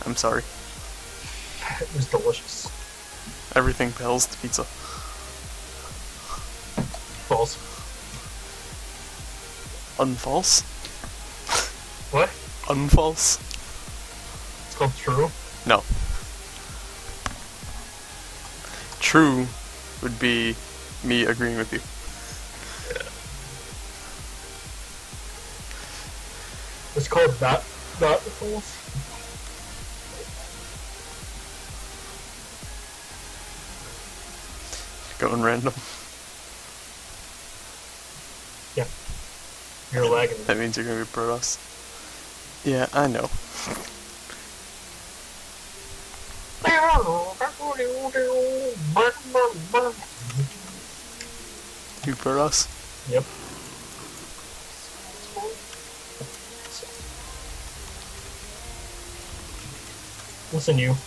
I'm sorry. It was delicious. Everything pales to pizza. False. Unfalse? What? Unfalse? It's called true? No. True would be me agreeing with you. It's called not false? Going random. Yeah. You're lagging. That means you're gonna be Protoss. Yeah, I know. You Protoss? Yep. Listen, you.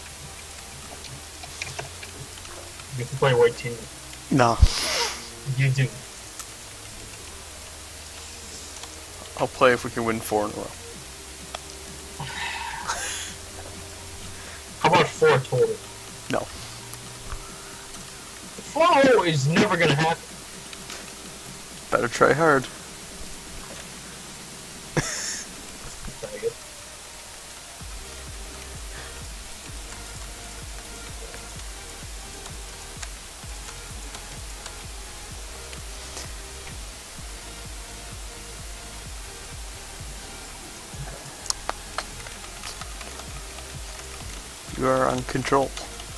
You can play white team. Nah. You do. I'll play if we can win 4 in a row. How about 4 total? No. 4 is never gonna happen. Better try hard. Faggot. You are on control.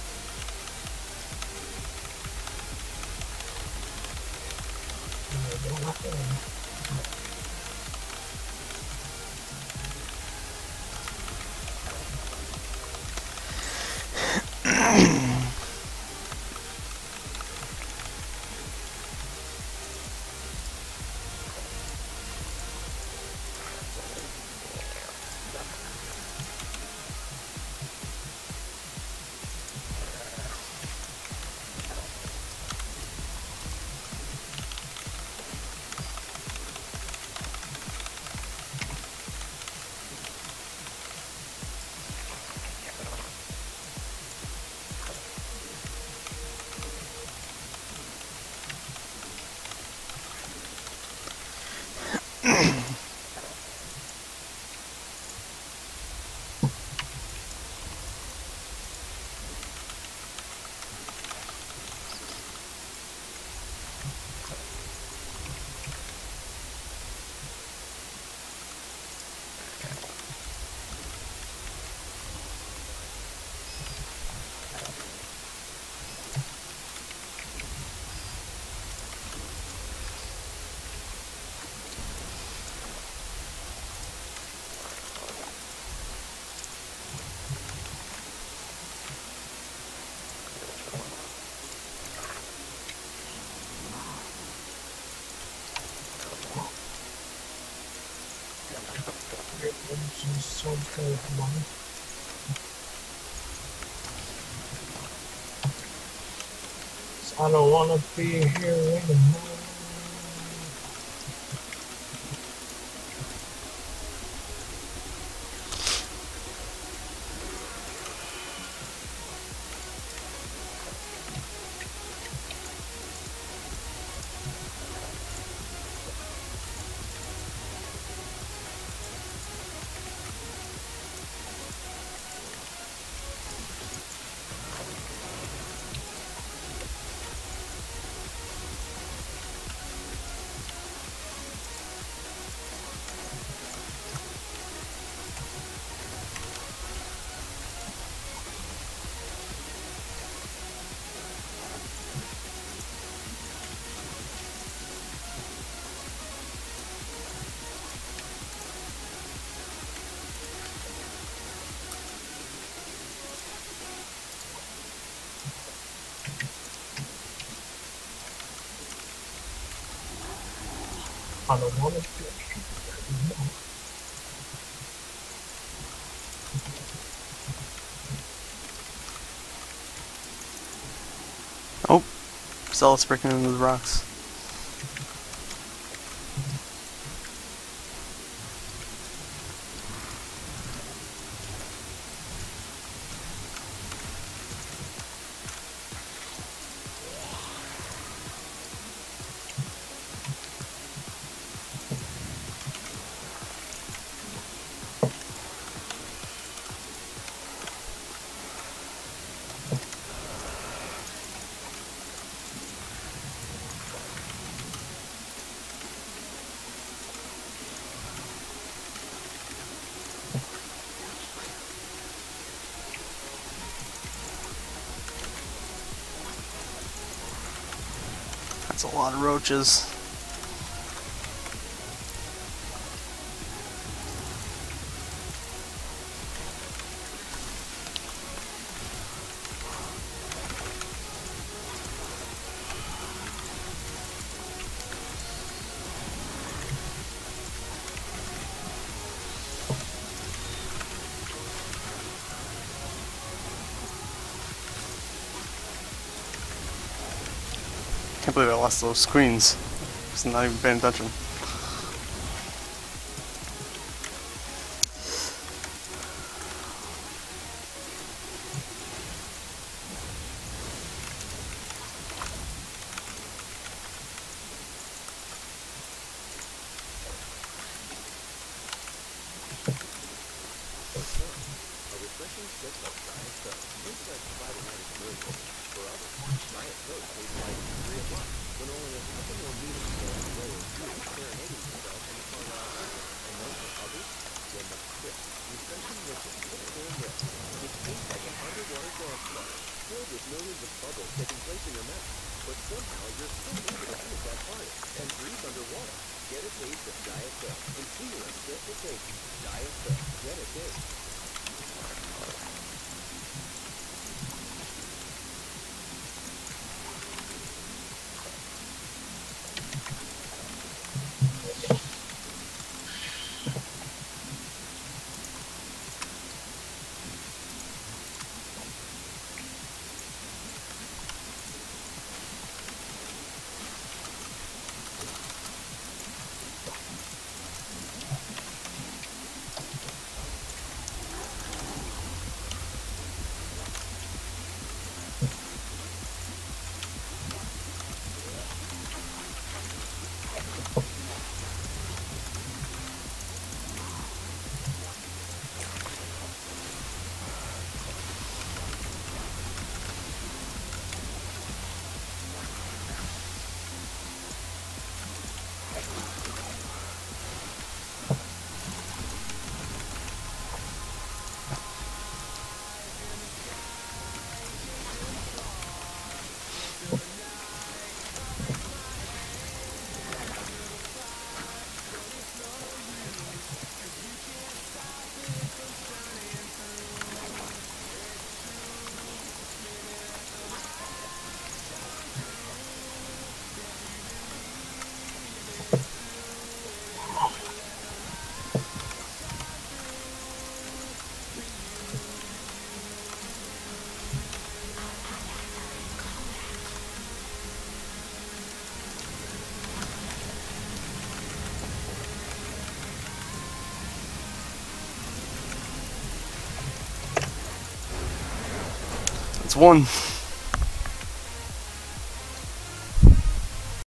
I don't wanna be here anymore. I don't wanna be here anymore. Oh, Zealot's breaking into the rocks. That's a lot of roaches. Can't believe I lost those screens. Just not even paying attention. It's one.